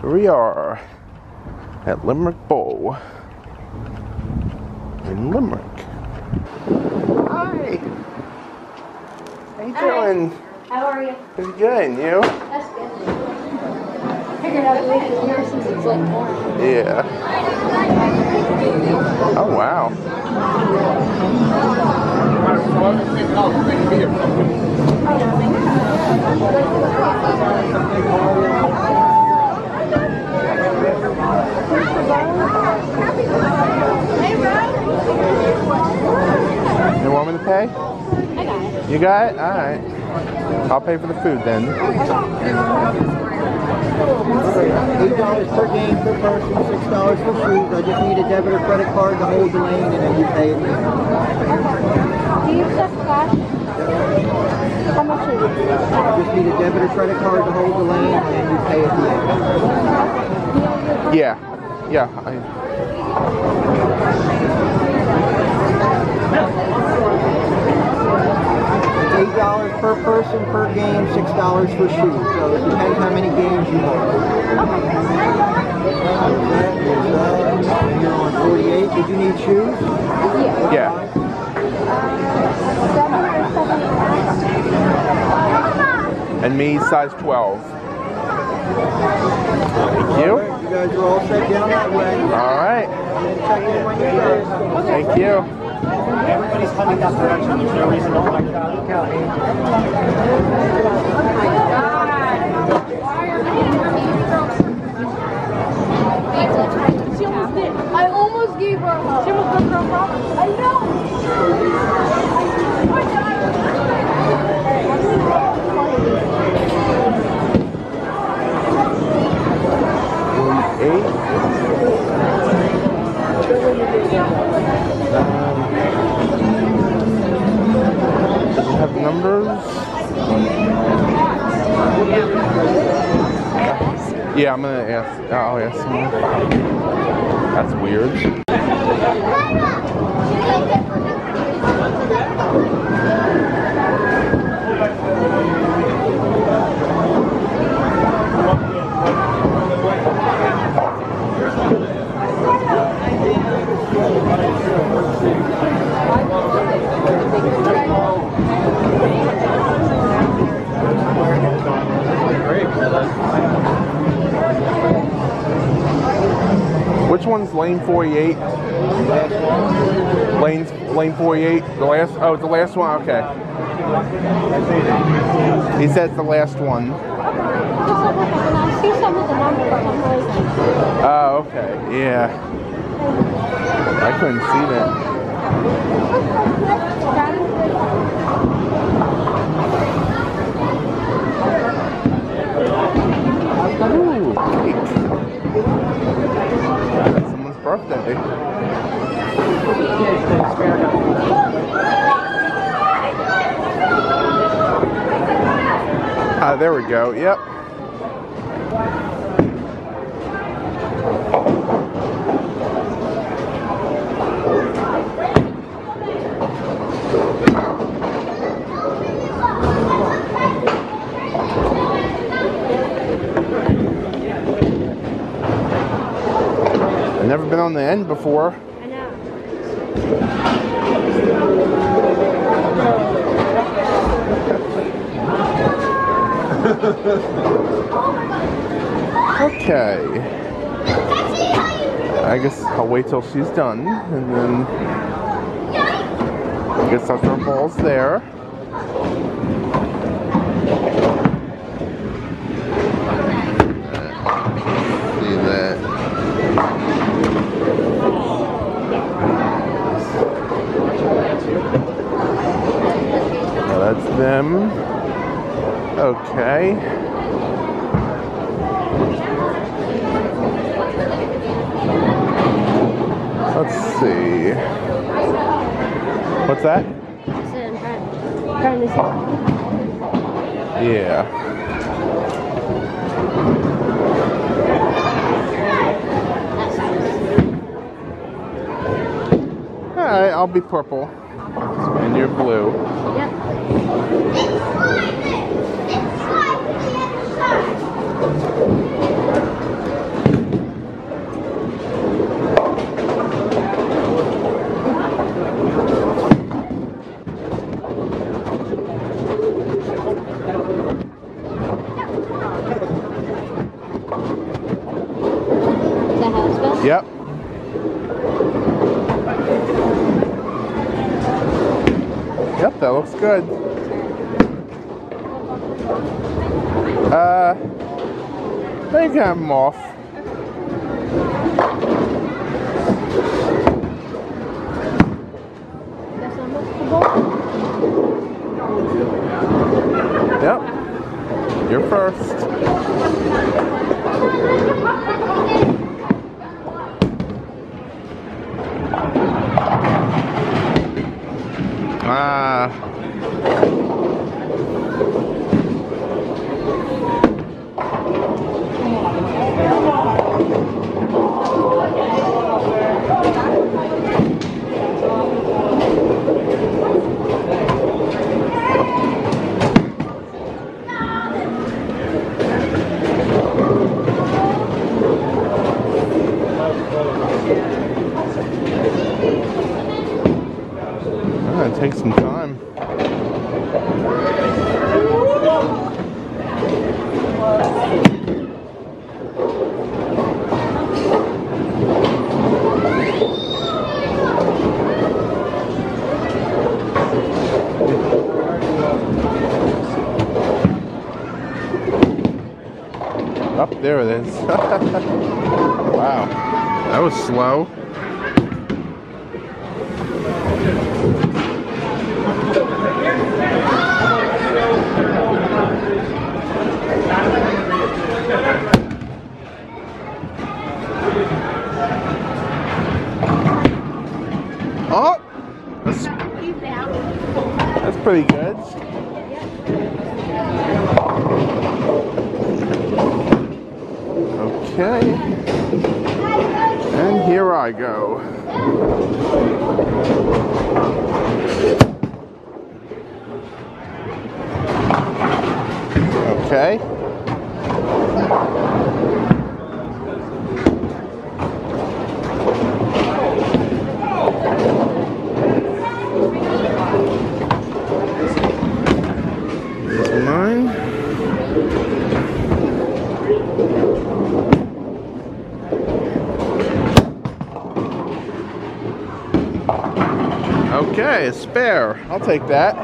Here we are at Limerick Bowl in Limerick. Hi! How you doing? How are you? Pretty good, and you? That's good. Figured I'd wait here since it's like morning. Yeah. Oh, wow. You want me to pay? I got it. You got it? Alright. I'll pay for the food then. $8 per game per person, $6 for food. I just need a debit or credit card to hold the lane, and then you pay it. Do you accept cash? How much is it? I just need a debit or credit card to hold the lane, and then you pay it. Yeah. Yeah. $8 per person per game, $6 for shoes. So it depends how many games you want. You're on 48. Did you need shoes? Yeah. 7 or 7.5. And me, size 12. Thank you. You guys are all set down that way. Alright. Check in when you're ready. Thank you. Everybody's coming that direction. There's no reason to look like that. Look out, Andy. I almost gave her a hug. She almost got her a problem. I know. Does it have numbers? Yeah, I'm gonna ask. I'll ask someone. That's weird. Which one's lane 48? Lane 48? The last? Oh, the last one? Okay. He said it's the last one. I see some of the numbers on the poison. Oh, okay. Yeah. I couldn't see that. Ooh, cake. That's someone's birthday. Ah, there we go. Yep. I've never been on the end before. I know. Okay. I guess I'll wait till she's done, and then I guess I'll throw balls there. See that. Now that's them. Okay. Let's see. What's that? Trying to see. Yeah. Alright, I'll be purple. And you're blue. Yep. Yep. Yep, that looks good. They can have them off. Yep. You're first. Take some time. Up there it is. Wow, that was slow. Oh, that's pretty good. Okay, and here I go. Okay. Okay, a spare. I'll take that.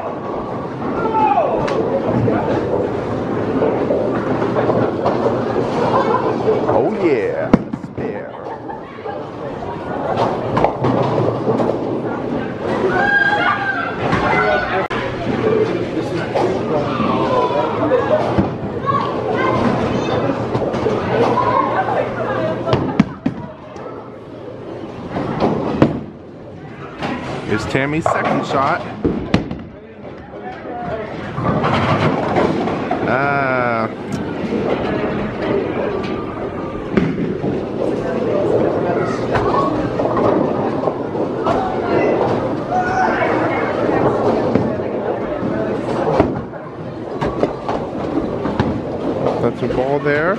Oh yeah, a spare. Here's Tammy's second shot. That's a ball there.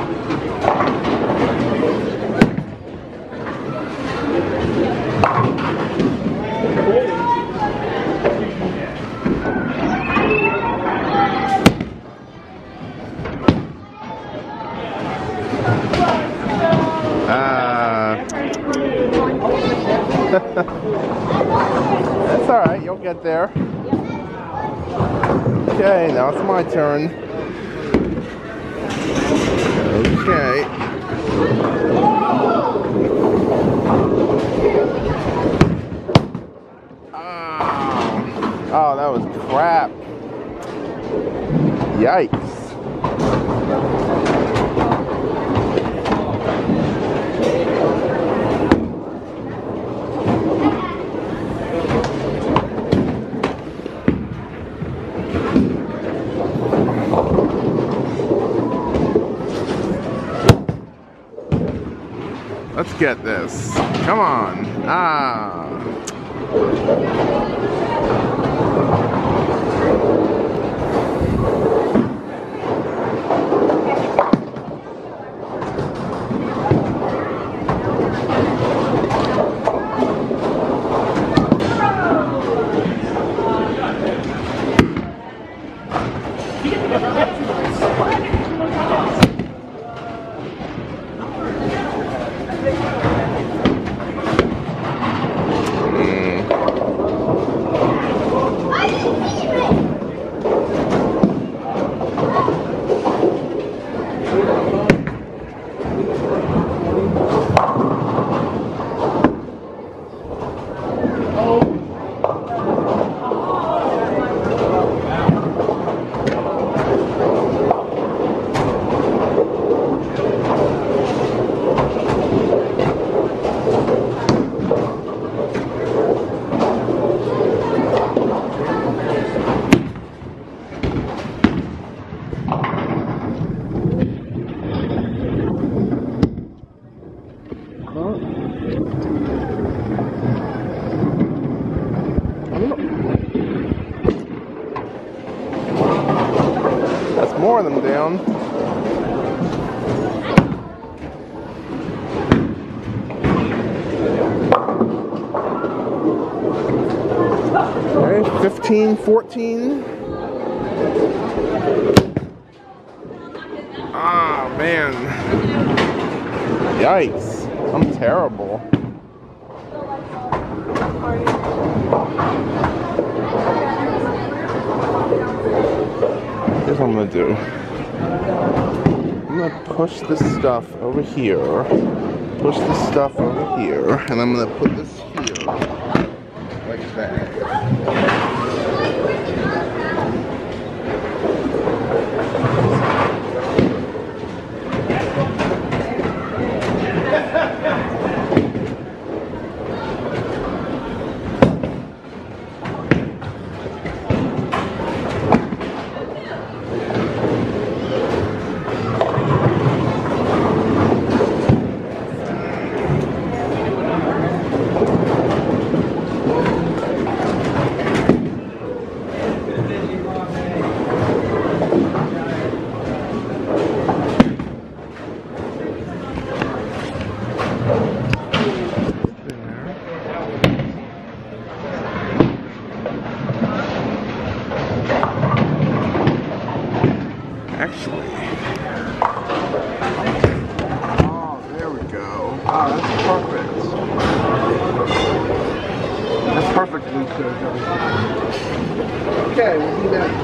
That's alright, you'll get there. Okay, now it's my turn. Okay. Oh, that was crap. Yikes. Let's get this. Come on. more of them down. Okay, 15, 14. Ah, man. Yikes. I'm terrible. Here's what I'm gonna do. I'm gonna push this stuff over here. Push this stuff over here. And I'm gonna put this here. Like that. Actually, oh, there we go. Oh, that's perfect. That's perfect, Luca. Okay, we'll do that.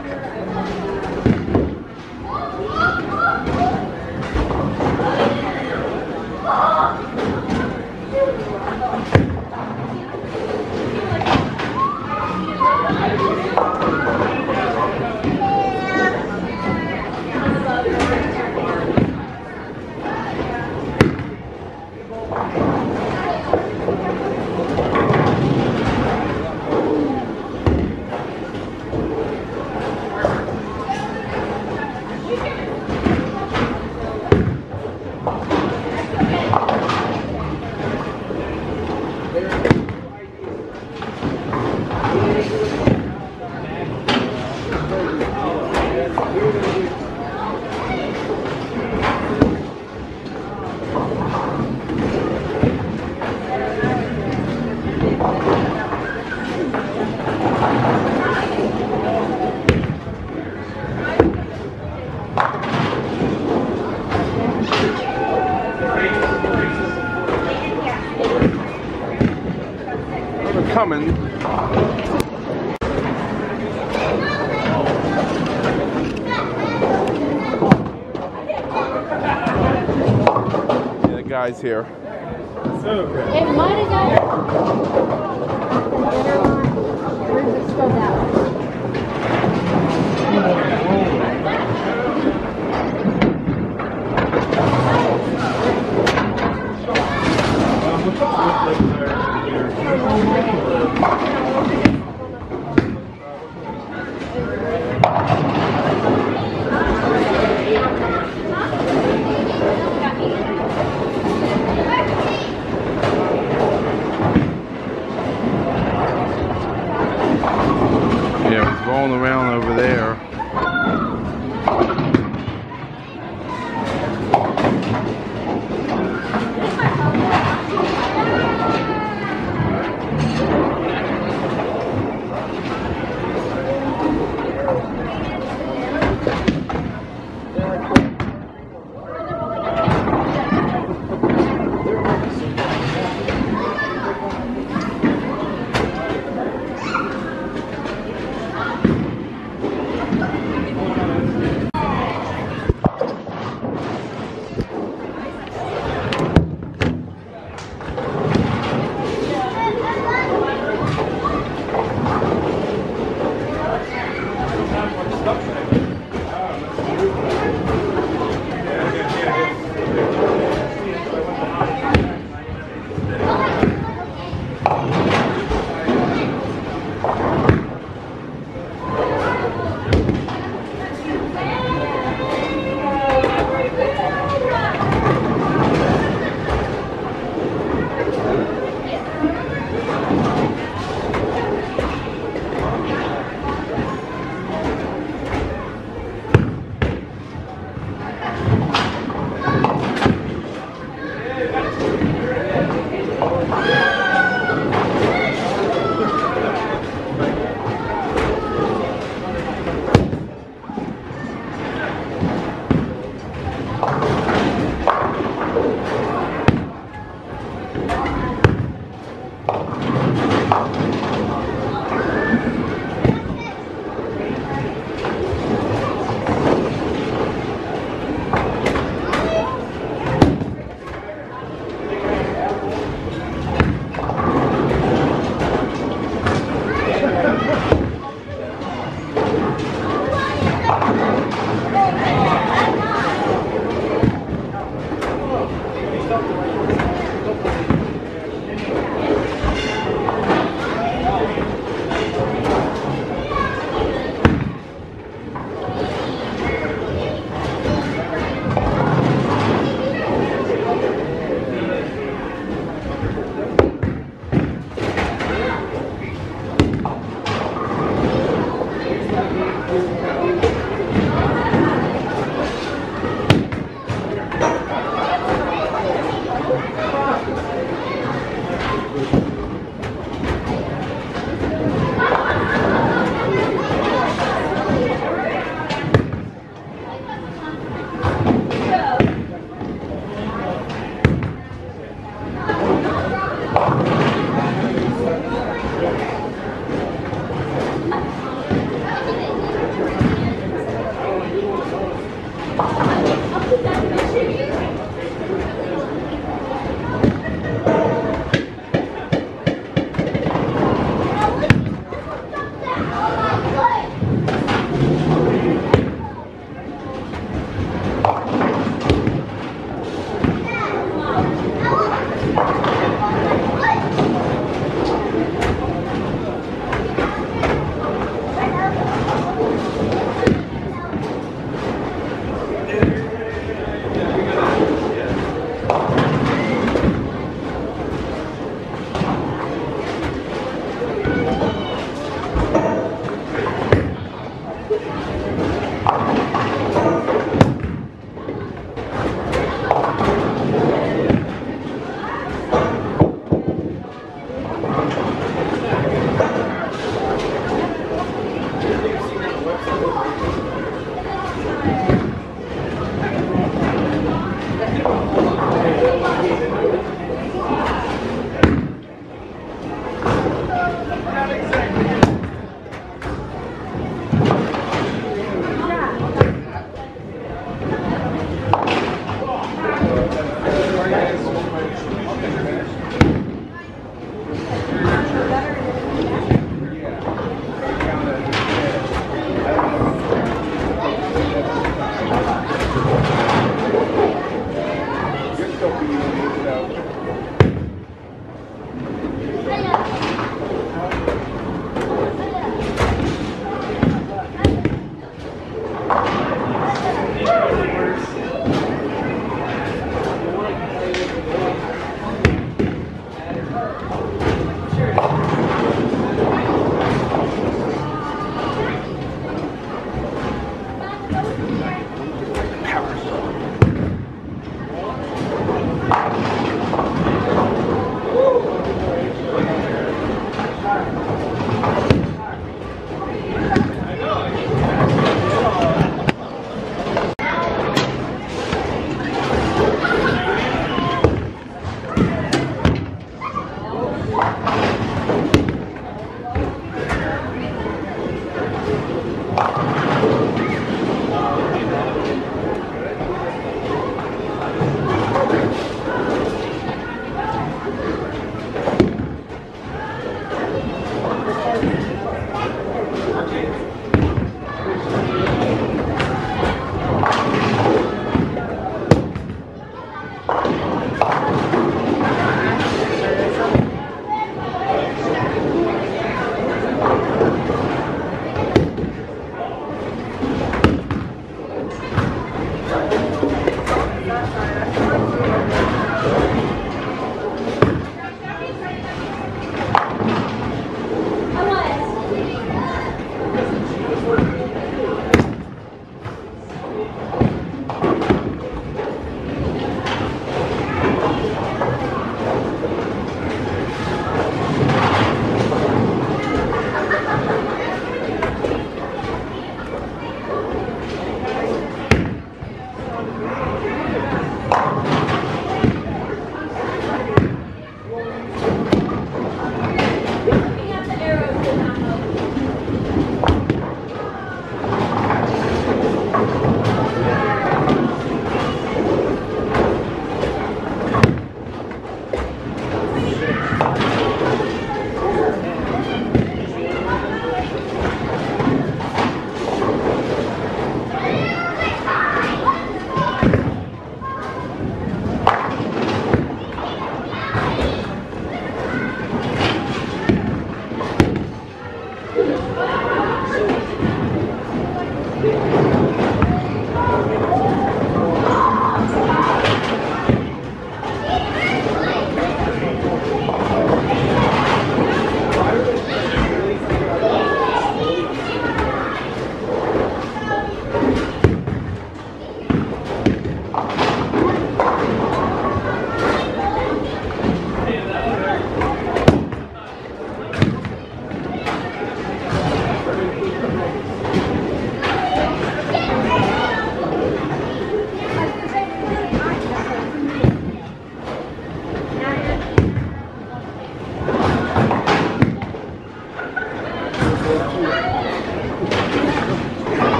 truck. Coming. Yeah, the guy's here. It might have got where's it spelled out? Yeah, it's rolling around over there.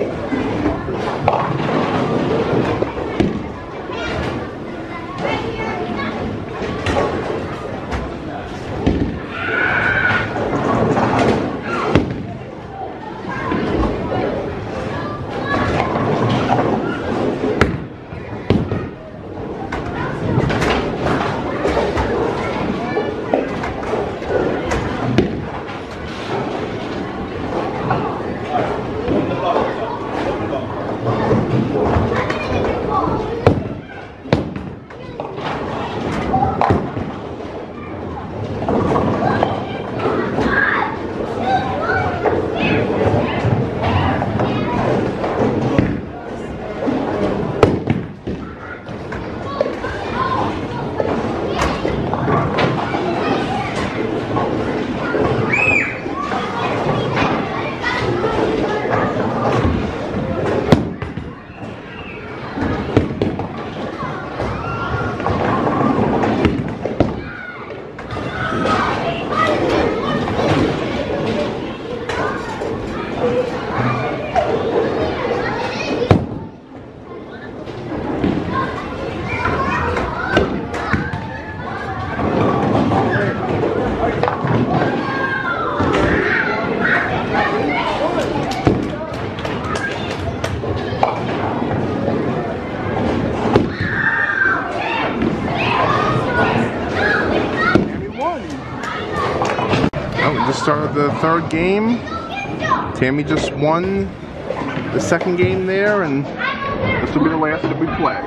Started the third game. Tammy just won the second game there, and this will be the last that we play.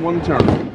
one turn.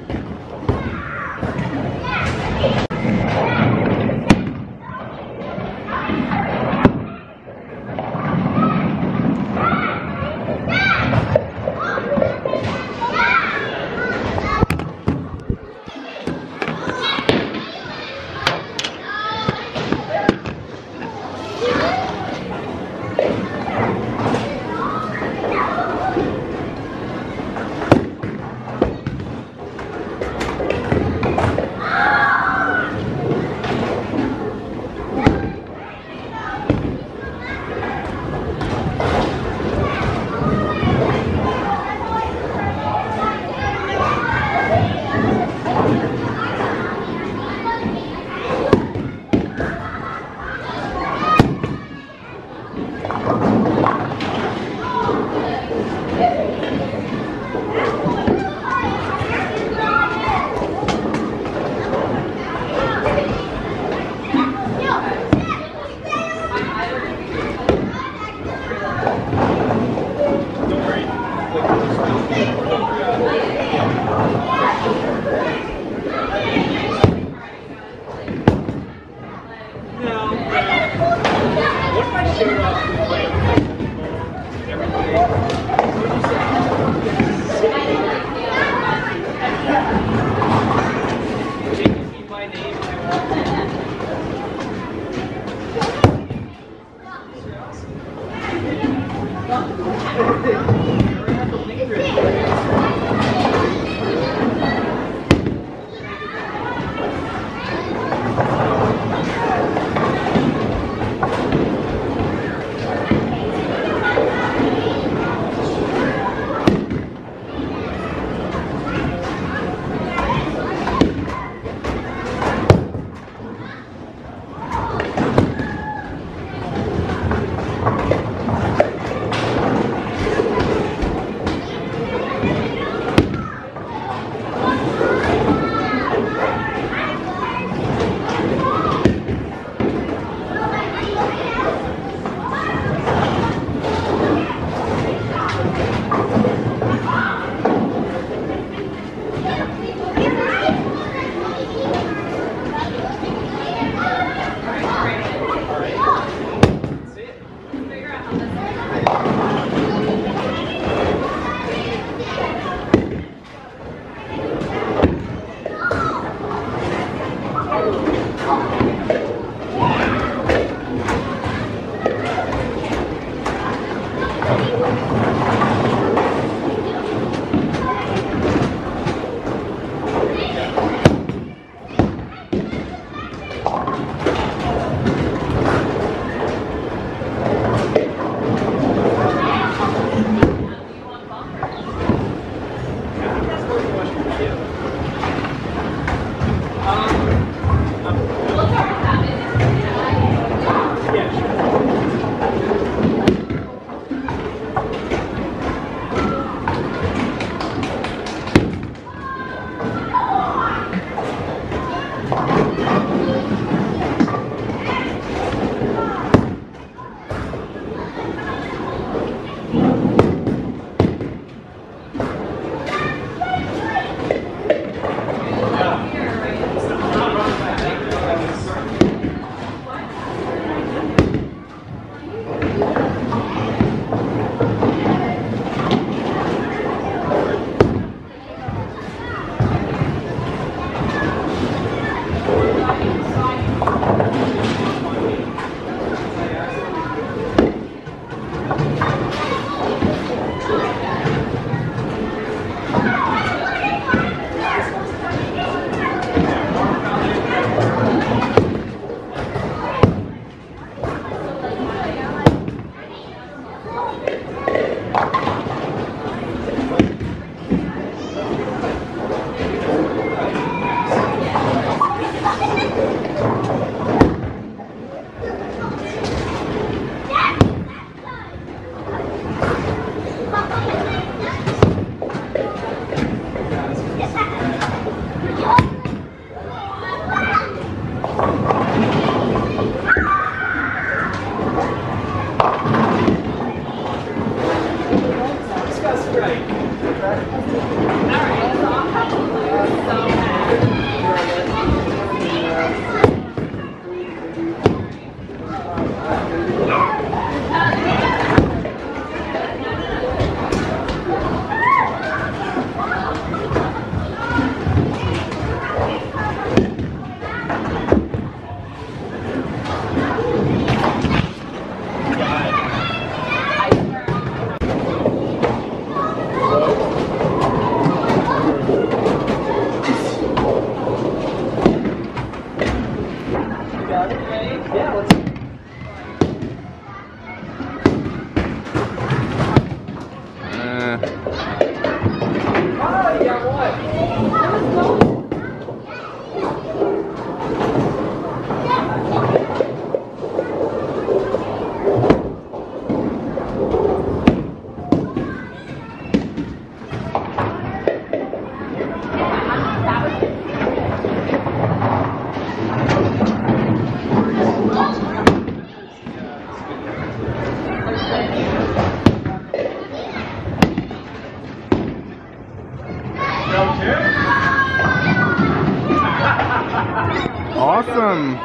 them.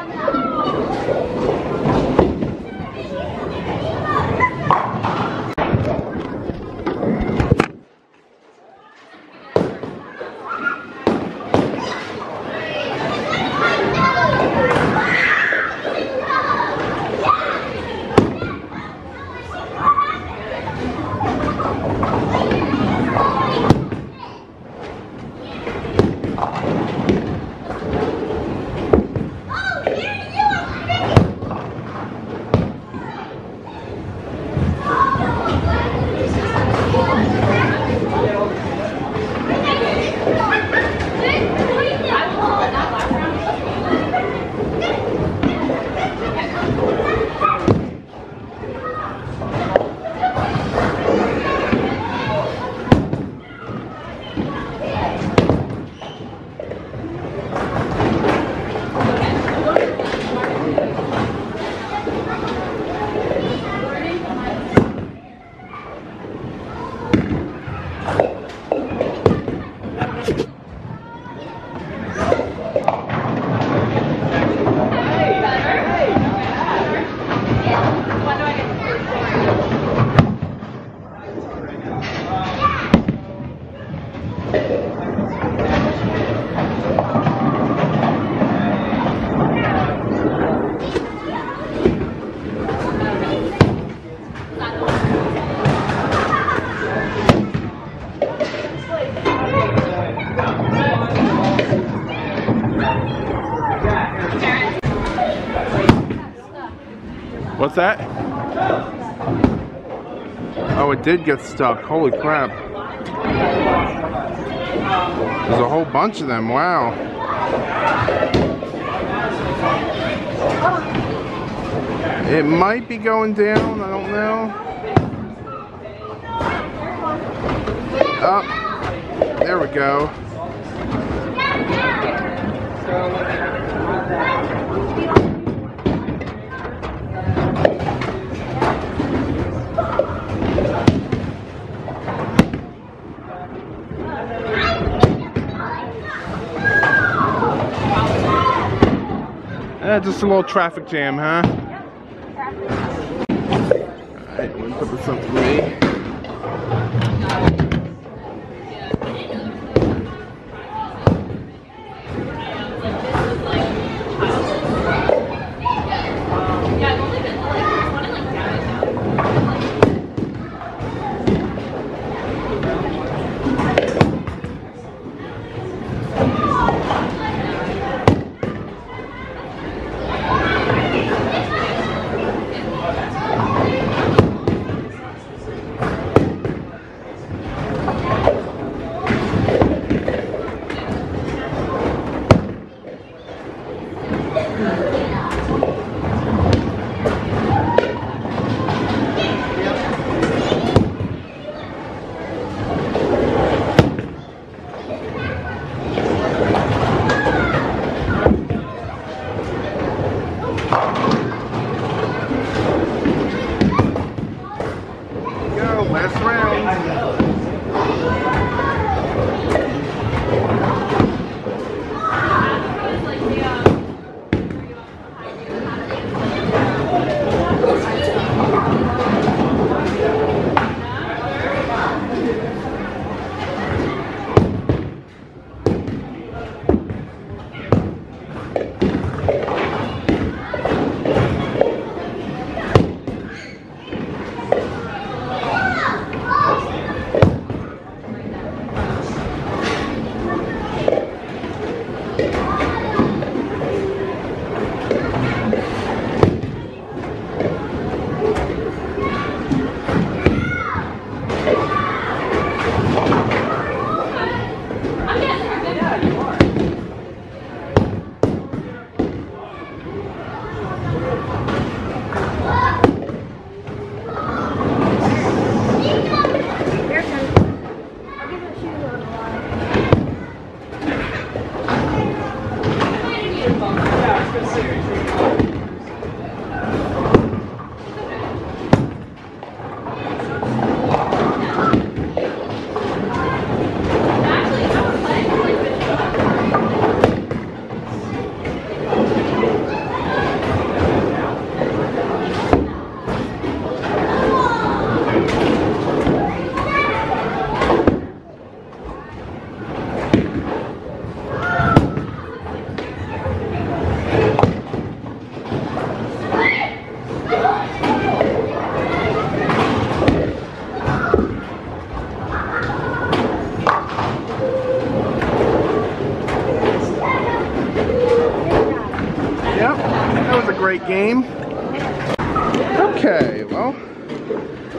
What's that? Oh, it did get stuck. Holy crap. There's a whole bunch of them. Wow. It might be going down. I don't know. Oh, there we go. Just a little traffic jam, huh? Alright, we'll put this up to me.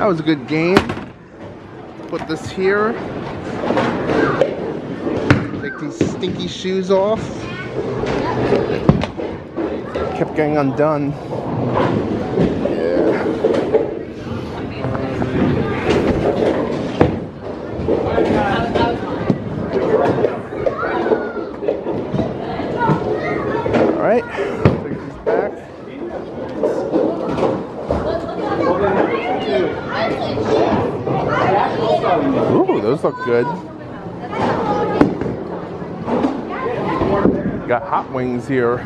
That was a good game. Put this here. Take these stinky shoes off. Kept getting undone. Yeah. Alright, take these back. Ooh, those look good. Got hot wings here.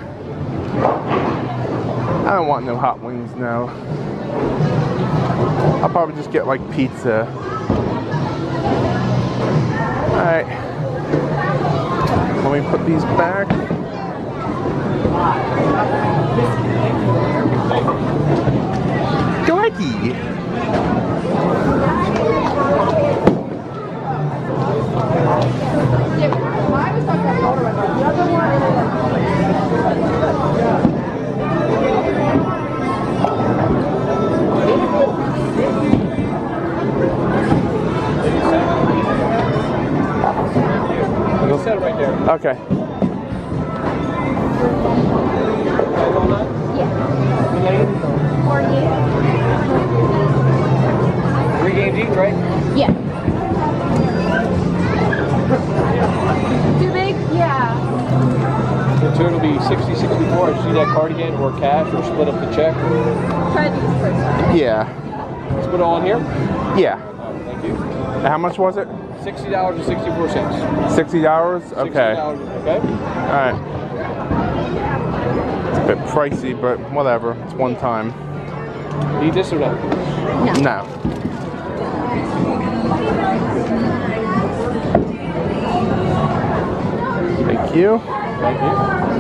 I don't want no hot wings now. I'll probably just get like pizza. Alright. Let me put these back. Dorky! Set it right there. Okay. Yeah. 3 games each, right? Yeah. Too big? Yeah. The turn will be 60, 64. I see that cardigan or cash or split up the check. Try to do this first time. Yeah. Let's put it all in here. Yeah. Thank you. How much was it? $60.64. $60? Okay. $60, okay. Alright. It's a bit pricey, but whatever. It's one time. Need this or no? No. Thank you. Thank you.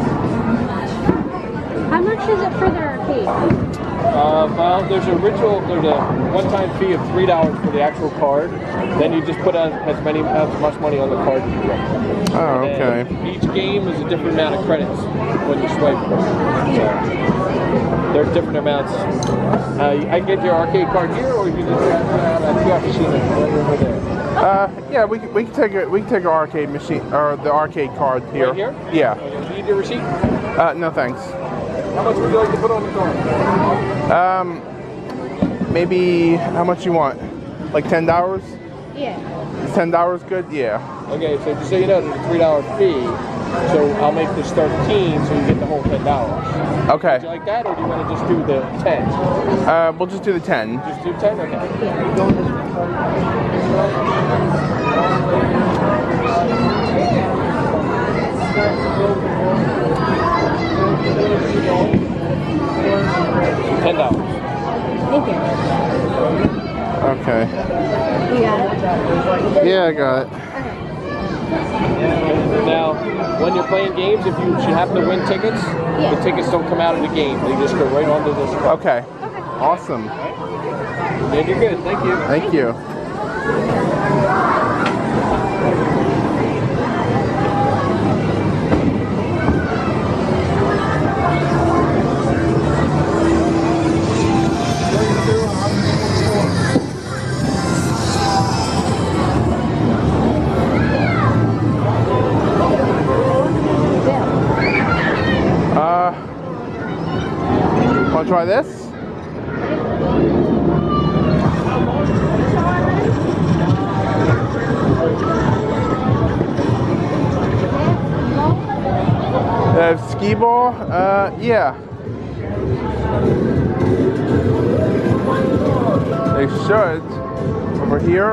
How much is it for the arcade? Well, there's a one-time fee of $3 for the actual card. Then you just put as much money on the card as you want. Oh, okay. And each game is a different amount of credits when you swipe. So there's different amounts. I get your arcade card here, or you can just have a kiosk machine right over there. Yeah, we can take an arcade machine or the arcade card here. Right here? Yeah. Okay, do you need your receipt? No thanks. How much would you like to put on the card? Maybe how much you want? Like $10? Yeah. Is $10 good? Yeah. Okay, so just so you know, there's a $3 fee. So I'll make this 13, so you get the whole $10. Okay. Would you like that, or do you want to just do the 10? We'll just do the 10. Just do 10? Okay. $10. Thank you. Okay. Yeah. Yeah, I got it. Now, when you're playing games, if you should happen to win tickets, the tickets don't come out of the game. They just go right onto this card. Okay. Awesome. Yeah, you're good. Thank you. Thank you. Want to try this? Skee ball? Yeah. They should. Over here.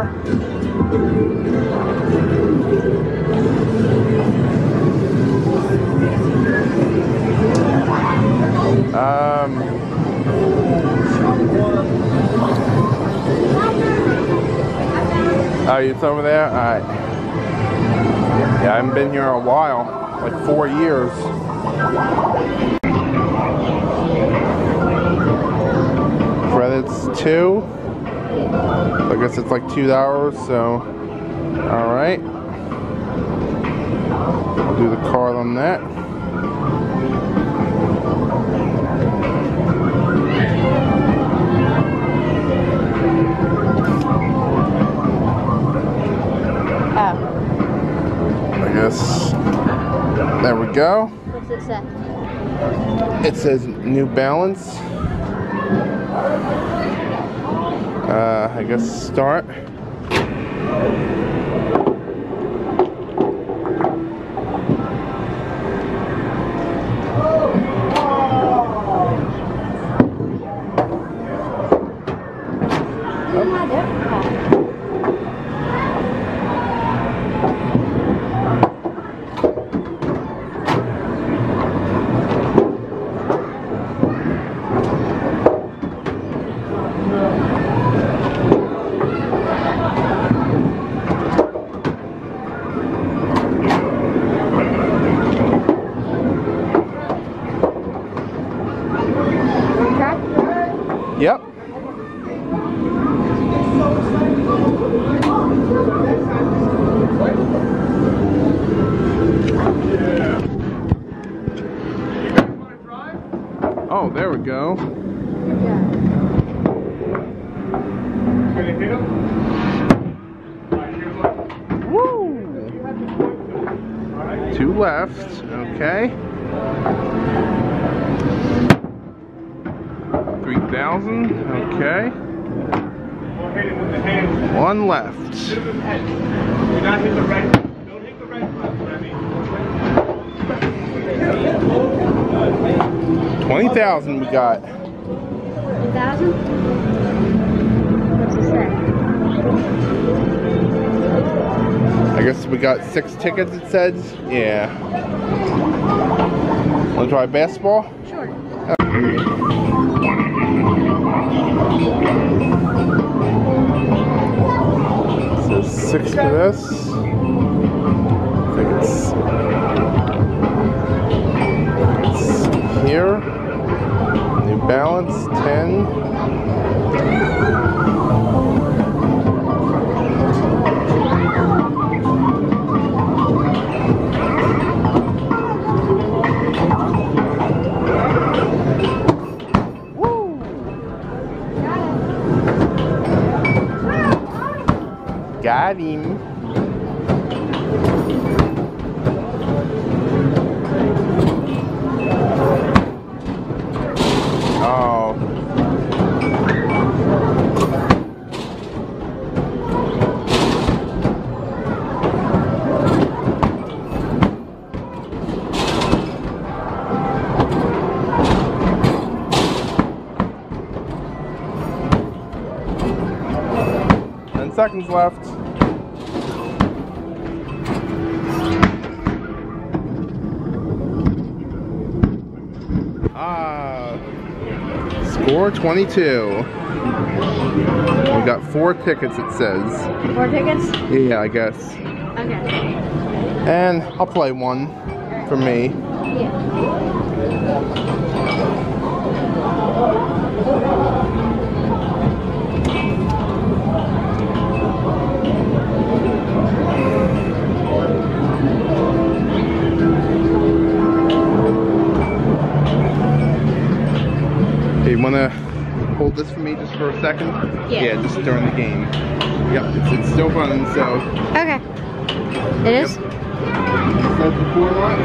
Oh, it's over there? Alright. Yeah, I haven't been here in a while. Like 4 years. Credits 2. I guess it's like $2, so. Alright. I'll do the card on that. go. What's it say? It says New Balance. I guess start. Yep. Oh, there we go. Woo! 2 left. Okay. 3,000. Okay. 1 left. You're not hitting the right. Don't hit the right button, Remy. 20,000 we got. 1,000? What's it say? I guess we got 6 tickets, it says. Yeah. Wanna try basketball? Sure. So 6 for this. I think it's here. New Balance 10. Got him. Oh. Seconds left. Score 22. We got 4 tickets, it says. 4 tickets? Yeah, I guess. Okay. And I'll play 1 for me. Yeah. Hey, you wanna hold this for me just for a second? Yeah. Yeah, just during the game. Yep, it's still running, so. Okay. It is? Yep. That's the 4 lot.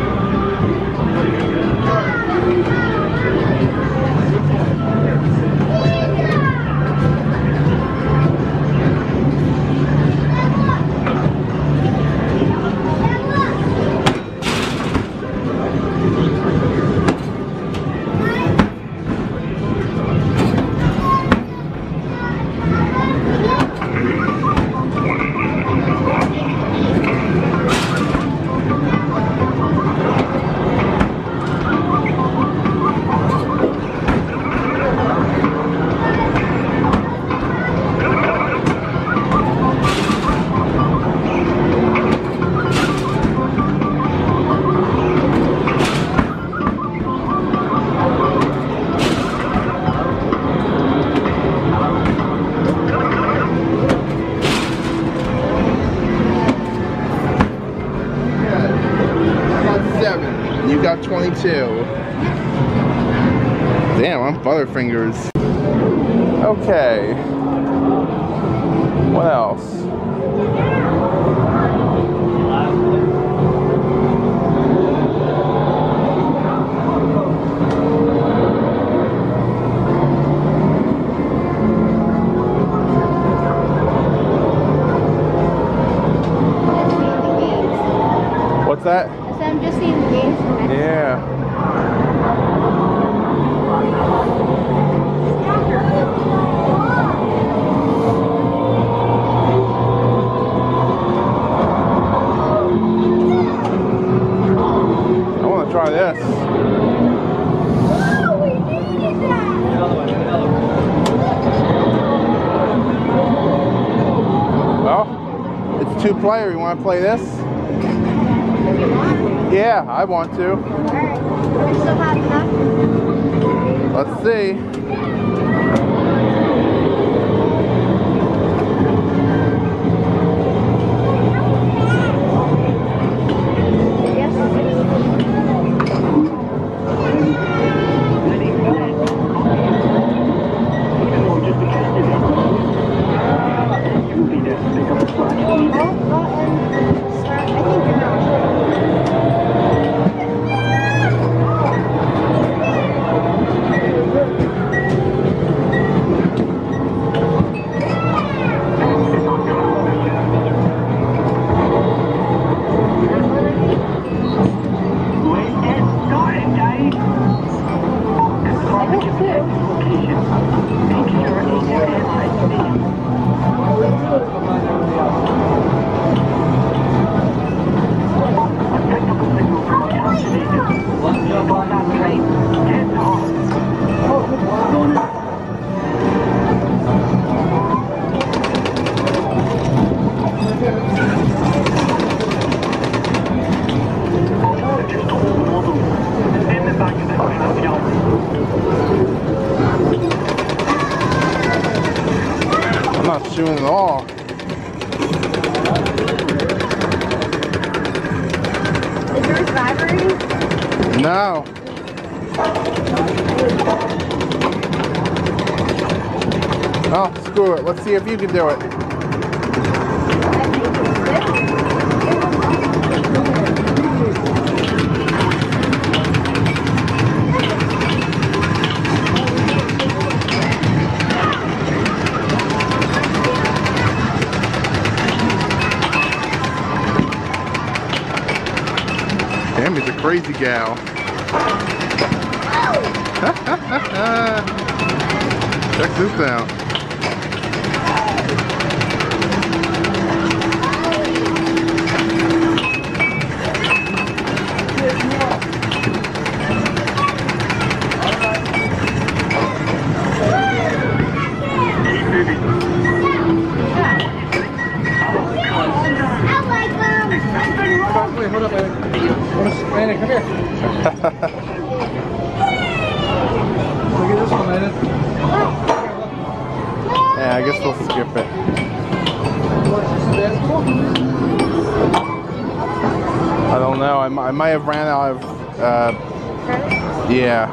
You got 22. Damn, I'm Butterfingers. Okay. What else? What's that? I said I'm just seeing the games from Mexico. Yeah. I want to try this. Oh, we needed that! Well, it's 2-player. You want to play this? Yeah, I want to. Alright, we still have enough? Let's see. Yes. I'm not chewing at all. Is yours vibrating? No. Oh, screw it. Let's see if you can do it. Tammy's a crazy gal. Check this out. Wait, hold up, Landon, come here. Look at this one, Landon. Yeah, I guess we'll skip it. I don't know. I might have ran out of. Yeah.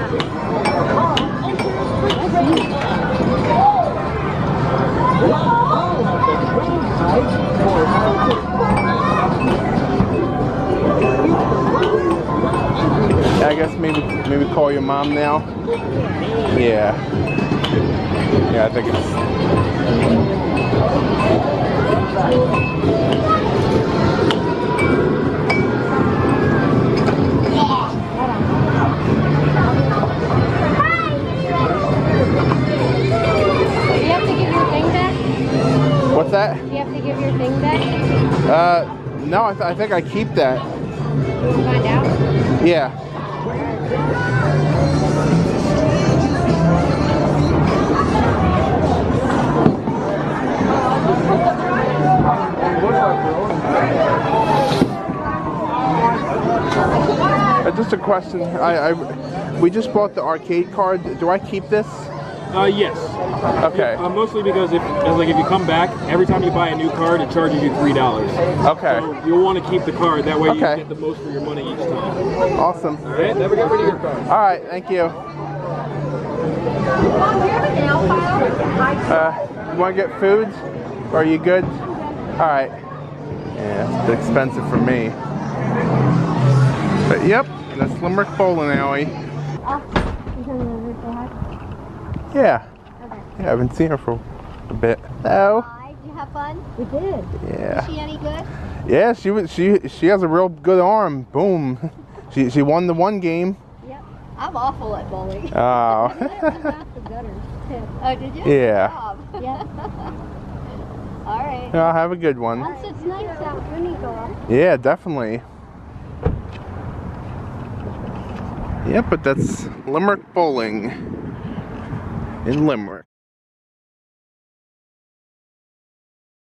I guess maybe call your mom now. Yeah. Yeah, I think it's. Do you have to give your thing back? What's that? Do you have to give your thing back? No, I think I keep that. Find out. Yeah. Just a question. We just bought the arcade card. Do I keep this? Yes. Okay. Mostly because if you come back, every time you buy a new card, it charges you $3. Okay. So you'll want to keep the card. That way you Okay. get the most for your money each time. Awesome. All right. Never get rid of your card. All right. Thank you. You want to get food? Or are you good? All right. Yeah, it's a bit expensive for me. But yep, that's Limerick Bowling Alley. Yeah. Okay. Yeah, I haven't seen her for a bit. Hello. Hi, do you have fun? We did. Yeah. Is she any good? Yeah, she has a real good arm. Boom. She won the one game. Yep. I'm awful at bowling. Oh. The gutters. Oh, did you? Yeah. Good job. Yeah. All right. I'll have a good one. Once it's nice out, we need to go up. Yeah, definitely. Yeah, but that's Limerick Bowling in Limerick.